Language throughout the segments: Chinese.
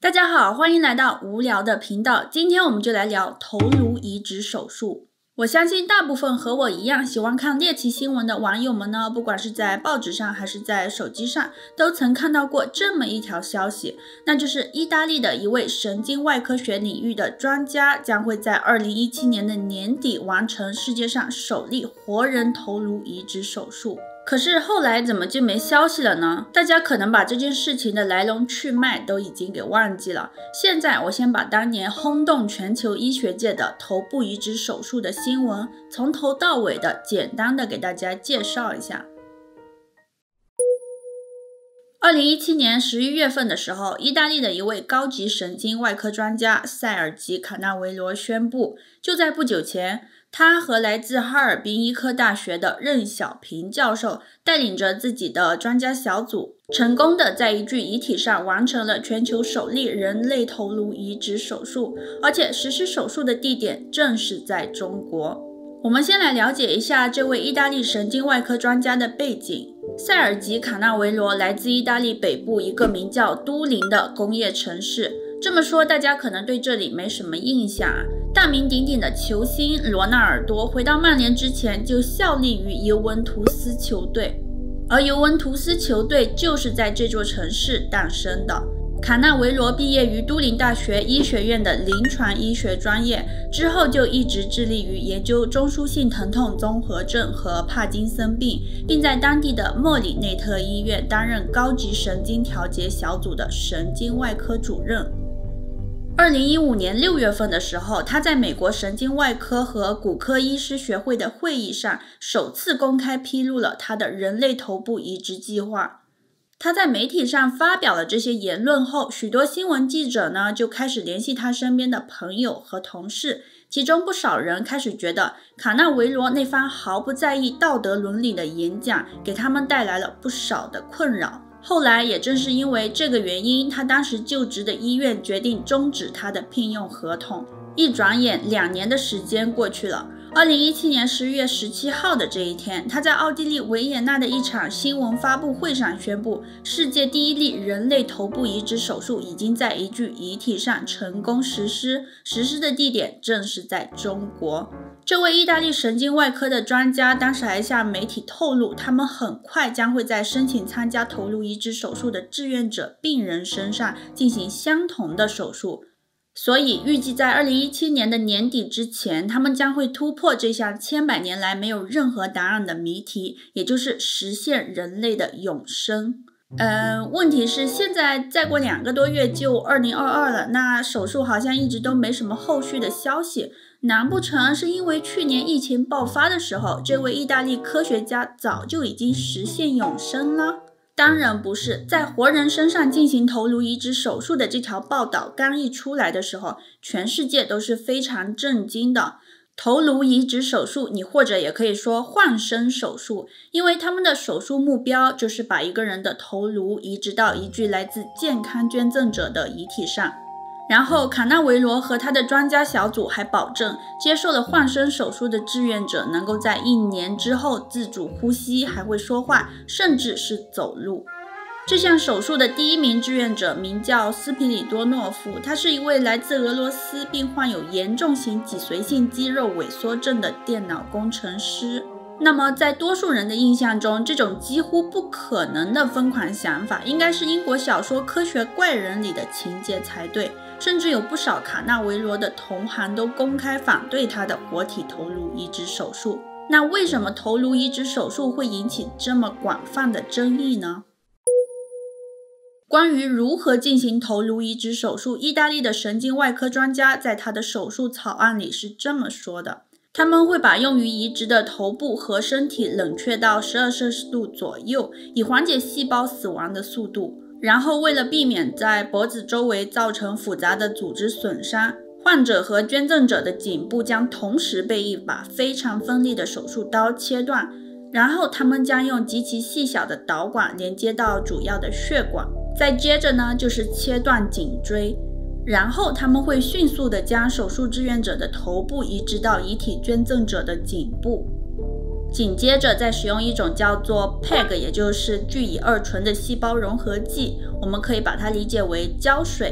大家好，欢迎来到无聊的频道。今天我们就来聊头颅移植手术。我相信大部分和我一样喜欢看猎奇新闻的网友们呢，不管是在报纸上还是在手机上，都曾看到过这么一条消息，那就是意大利的一位神经外科学领域的专家将会在2017年的年底完成世界上首例活人头颅移植手术。可是后来怎么就没消息了呢？大家可能把这件事情的来龙去脉都已经给忘记了。现在我先把当年轰动全球医学界的头部移植手术的新闻从头到尾的简单的给大家介绍一下。2017年11月份的时候，意大利的一位高级神经外科专家塞尔吉·卡纳维罗宣布，就在不久前，他和来自哈尔滨医科大学的任小平教授带领着自己的专家小组，成功的在一具遗体上完成了全球首例人类头颅移植手术，而且实施手术的地点正是在中国。我们先来了解一下这位意大利神经外科专家的背景。塞尔吉·卡纳维罗来自意大利北部一个名叫都灵的工业城市。这么说大家可能对这里没什么印象啊。大名鼎鼎的球星罗纳尔多回到曼联之前就效力于尤文图斯球队，而尤文图斯球队就是在这座城市诞生的。卡纳维罗毕业于都灵大学医学院的临床医学专业，之后就一直致力于研究中枢性疼痛综合症和帕金森病，并在当地的莫里内特医院担任高级神经调节小组的神经外科主任。2015年6月份的时候，他在美国神经外科和骨科医师学会的会议上首次公开披露了他的人类头部移植计划。他在媒体上发表了这些言论后，许多新闻记者呢就开始联系他身边的朋友和同事，其中不少人开始觉得卡纳维罗那番毫不在意道德伦理的演讲给他们带来了不少的困扰。后来也正是因为这个原因，他当时就职的医院决定终止他的聘用合同。一转眼2年的时间过去了。2017年11月17号的这一天，他在奥地利维也纳的一场新闻发布会上宣布，世界第一例人类头部移植手术已经在一具遗体上成功实施，实施的地点正是在中国。这位意大利神经外科的专家当时还向媒体透露，他们很快将会在申请参加头颅移植手术的志愿者病人身上进行相同的手术。所以预计在2017年的年底之前，他们将会突破这项千百年来没有任何答案的谜题，也就是实现人类的永生。问题是现在再过2个多月就2022了，那手术好像一直都没什么后续的消息，难不成是因为去年疫情爆发的时候，这位意大利科学家早就已经实现永生了？当然不是，在活人身上进行头颅移植手术的这条报道刚一出来的时候，全世界都是非常震惊的。头颅移植手术，你或者也可以说换生手术，因为他们的手术目标就是把一个人的头颅移植到一具来自健康捐赠者的遗体上。然后卡纳维罗和他的专家小组还保证，接受了换生手术的志愿者能够在1年之后自主呼吸，还会说话，甚至是走路。这项手术的第一名志愿者名叫斯皮里多诺夫，他是一位来自俄罗斯并患有严重型脊髓性肌肉萎缩症的电脑工程师。那么在多数人的印象中，这种几乎不可能的疯狂想法应该是英国小说《科学怪人》里的情节才对，甚至有不少卡纳维罗的同行都公开反对他的活体头颅移植手术。那为什么头颅移植手术会引起这么广泛的争议呢？关于如何进行头颅移植手术，意大利的神经外科专家在他的手术草案里是这么说的：他们会把用于移植的头部和身体冷却到12摄氏度左右，以缓解细胞死亡的速度。然后为了避免在脖子周围造成复杂的组织损伤，患者和捐赠者的颈部将同时被一把非常锋利的手术刀切断，然后他们将用极其细小的导管连接到主要的血管，再接着呢就是切断颈椎，然后他们会迅速地将手术志愿者的头部移植到遗体捐赠者的颈部，紧接着再使用一种叫做 PEG， 也就是聚乙二醇的细胞融合剂，我们可以把它理解为胶水，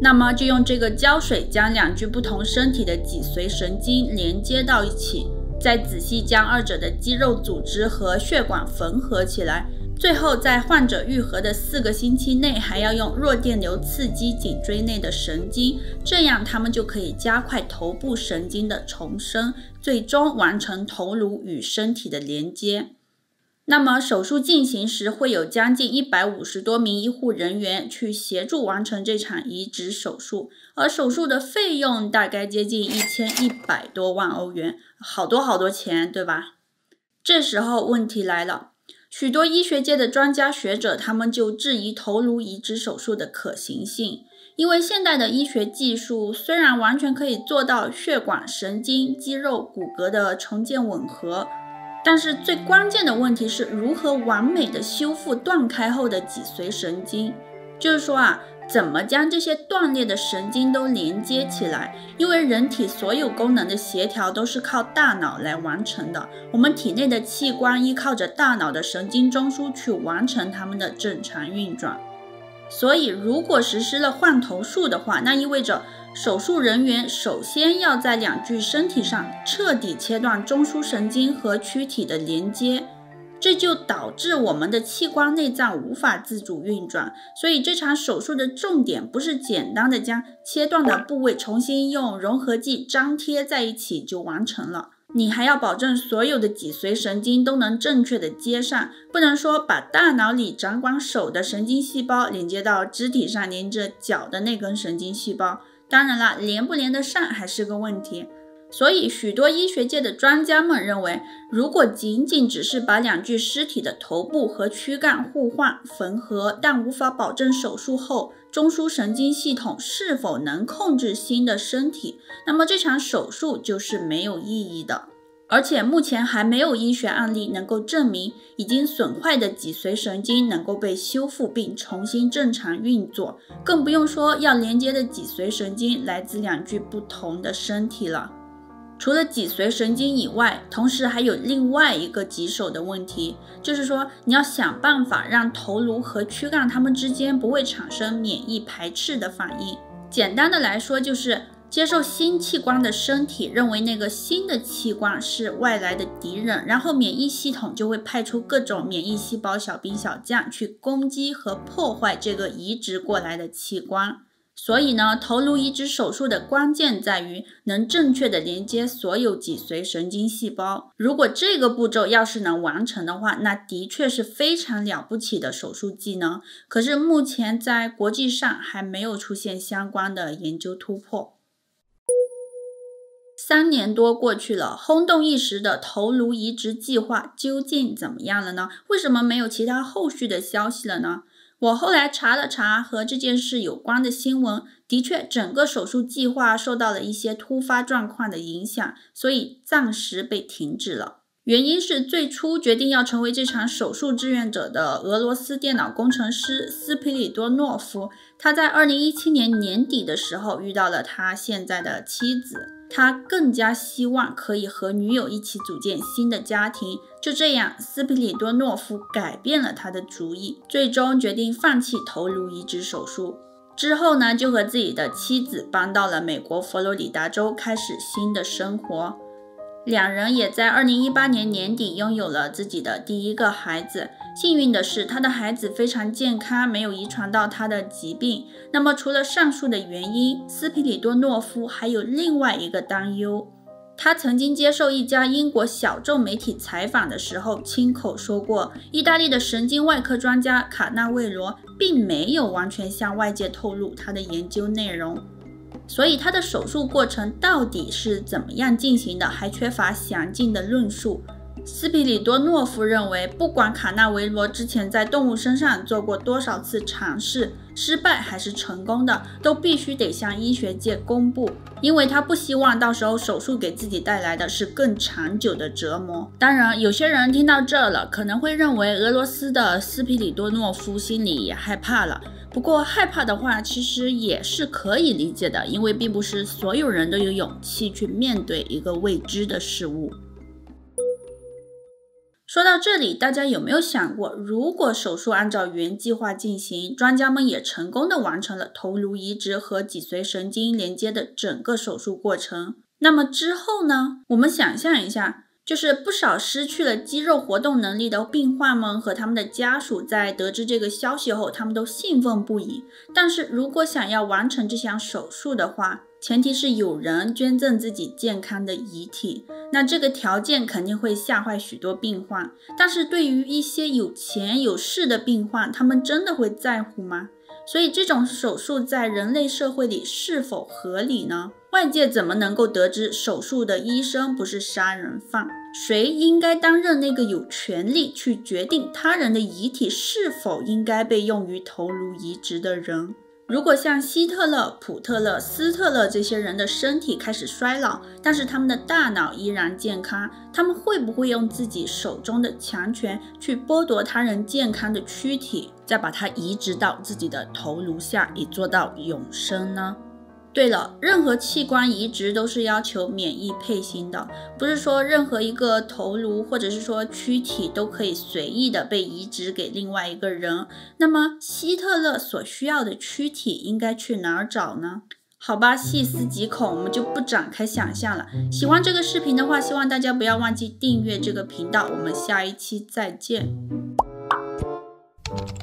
那么就用这个胶水将两具不同身体的脊髓神经连接到一起，再仔细将二者的肌肉组织和血管缝合起来，最后在患者愈合的4个星期内，还要用弱电流刺激颈椎内的神经，这样他们就可以加快头部神经的重生，最终完成头颅与身体的连接。那么手术进行时，会有将近150多名医护人员去协助完成这场移植手术，而手术的费用大概接近1100多万欧元，好多钱，对吧？这时候问题来了，许多医学界的专家学者，他们就质疑头颅移植手术的可行性，因为现代的医学技术虽然完全可以做到血管、神经、肌肉、骨骼的重建吻合，但是最关键的问题是如何完美的修复断开后的脊髓神经，就是说怎么将这些断裂的神经都连接起来？因为人体所有功能的协调都是靠大脑来完成的，我们体内的器官依靠着大脑的神经中枢去完成它们的正常运转。所以如果实施了换头术的话，那意味着手术人员首先要在两具身体上彻底切断中枢神经和躯体的连接，这就导致我们的器官内脏无法自主运转。所以这场手术的重点不是简单的将切断的部位重新用融合剂张贴在一起就完成了，你还要保证所有的脊髓神经都能正确的接上，不能说把大脑里掌管手的神经细胞连接到肢体上连着脚的那根神经细胞，当然了，连不连得上还是个问题。所以许多医学界的专家们认为，如果仅只是把两具尸体的头部和躯干互换缝合，但无法保证手术后中枢神经系统是否能控制新的身体，那么这场手术就是没有意义的。而且目前还没有医学案例能够证明已经损坏的脊髓神经能够被修复并重新正常运作，更不用说要连接的脊髓神经来自两具不同的身体了。除了脊髓神经以外，同时还有另外一个棘手的问题，就是说你要想办法让头颅和躯干它们之间不会产生免疫排斥的反应。简单的来说，就是接受新器官的身体认为那个新的器官是外来的敌人，然后免疫系统就会派出各种免疫细胞小兵小将去攻击和破坏这个移植过来的器官。所以呢，头颅移植手术的关键在于能正确的连接所有脊髓神经细胞。如果这个步骤要是能完成的话，那的确是非常了不起的手术技能。可是目前在国际上还没有出现相关的研究突破。3年多过去了，轰动一时的头颅移植计划究竟怎么样了呢？为什么没有其他后续的消息了呢？我后来查了查和这件事有关的新闻，的确整个手术计划受到了一些突发状况的影响，所以暂时被停止了。原因是最初决定要成为这场手术志愿者的俄罗斯电脑工程师斯皮里多诺夫，他在2017年年底的时候遇到了他现在的妻子，他更加希望可以和女友一起组建新的家庭。就这样，斯皮里多诺夫改变了他的主意，最终决定放弃头颅移植手术。之后呢，就和自己的妻子搬到了美国佛罗里达州，开始新的生活。两人也在2018年年底拥有了自己的第一个孩子。幸运的是，他的孩子非常健康，没有遗传到他的疾病。那么除了上述的原因，斯皮里多诺夫还有另外一个担忧。他曾经接受一家英国小众媒体采访的时候亲口说过，意大利的神经外科专家卡纳维罗并没有完全向外界透露他的研究内容，所以他的手术过程到底是怎么样进行的，还缺乏详尽的论述。斯皮里多诺夫认为，不管卡纳维罗之前在动物身上做过多少次尝试，失败还是成功的，都必须得向医学界公布，因为他不希望到时候手术给自己带来的是更长久的折磨。当然，有些人听到这了，可能会认为俄罗斯的斯皮里多诺夫心里也害怕了。不过害怕的话，其实也是可以理解的，因为并不是所有人都有勇气去面对一个未知的事物。 说到这里，大家有没有想过，如果手术按照原计划进行，专家们也成功的完成了头颅移植和脊髓神经连接的整个手术过程，那么之后呢？我们想象一下，就是不少失去了肌肉活动能力的病患们和他们的家属在得知这个消息后，他们都兴奋不已。但是如果想要完成这项手术的话，前提是有人捐赠自己健康的遗体，那这个条件肯定会吓坏许多病患。但是对于一些有钱有势的病患，他们真的会在乎吗？所以这种手术在人类社会里是否合理呢？外界怎么能够得知手术的医生不是杀人犯？谁应该担任那个有权利去决定他人的遗体是否应该被用于头颅移植的人？如果像希特勒、普特勒、斯特勒这些人的身体开始衰老，但是他们的大脑依然健康，他们会不会用自己手中的强权去剥夺他人健康的躯体，再把它移植到自己的头颅下，以做到永生呢？对了，任何器官移植都是要求免疫配型的，不是说任何一个头颅或者是说躯体都可以随意的被移植给另外一个人。那么希特勒所需要的躯体应该去哪儿找呢？好吧，细思极恐，我们就不展开想象了。喜欢这个视频的话，希望大家不要忘记订阅这个频道，我们下一期再见。